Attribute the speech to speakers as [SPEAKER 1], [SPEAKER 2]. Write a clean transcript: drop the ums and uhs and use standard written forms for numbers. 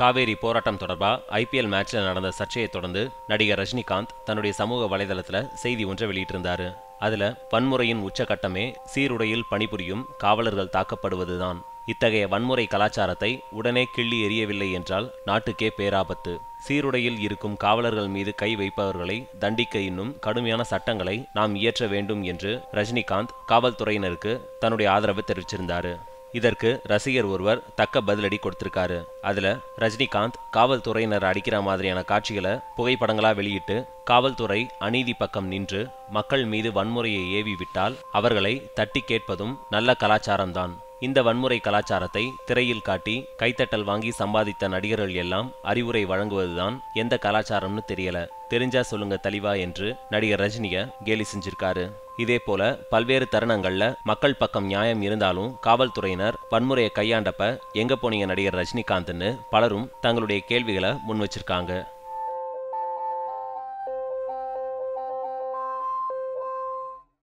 [SPEAKER 1] காவேரி போராட்டம் தொடர்பா ஐபிஎல் மேட்ச்ல நடந்த சர்ச்சையை தொடர்ந்து நடிகர் ரஜினிகாந்த் தன்னுடைய சமூக வலைதளத்துல செய்தி ஒன்றை வெளியிட்டிருந்தாரு. அதுல வன்முறையின் உச்சகட்டமே சீருடையில் பணிபுரியும் காவலர்கள் தாக்கப்படுவதுதான். இத்தகைய வன்முறை கலாச்சாரத்தை உடனே கிள்ளி எறியவில்லை என்றால் நாட்டுக்கே பேராபத்து. சீருடையில் இருக்கும் காவலர்கள் மீது கை வைப்பவர்களை தண்டிக்க இன்னும் கடுமையான சட்டங்களை நாம் இயற்ற வேண்டும் என்று ரஜினிகாந்த் காவல்துறையினருக்கு தன்னுடைய ஆதரவை தெரிவிச்சிருந்தாரு. இதற்கு ரசிகர் ஒருவர் தக்க பதிலடி கொடுத்திருக்காரு. அதுல ரஜினிகாந்த் காவல்துறையினர் அடிக்கிற மாதிரியான காட்சிகளை புகைப்படங்களா வெளியிட்டு காவல்துறை அநீதி பக்கம் நின்று மக்கள் மீது வன்முறையை ஏவி விட்டால் அவர்களை தட்டி கேட்பதும் நல்ல கலாச்சாரம்தான். இந்த வன்முறை கலாச்சாரத்தை திரையில் காட்டி கைத்தட்டல் வாங்கி சம்பாதித்த நடிகர்கள் எல்லாம் அறிவுரை வழங்குவதுதான் எந்த கலாச்சாரம்னு தெரியல, தெரிஞ்சா சொல்லுங்க தெளிவா என்று நடிகர் ரஜினிய கேலி செஞ்சிருக்காரு. இதே போல பல்வேறு தருணங்கள்ல மக்கள் பக்கம் நியாயம் இருந்தாலும் காவல்துறையினர் வன்முறையை கையாண்டப்ப எங்க போனீங்க நடிகர் ரஜினிகாந்த்னு பலரும் தங்களுடைய கேள்விகளை முன் வச்சிருக்காங்க.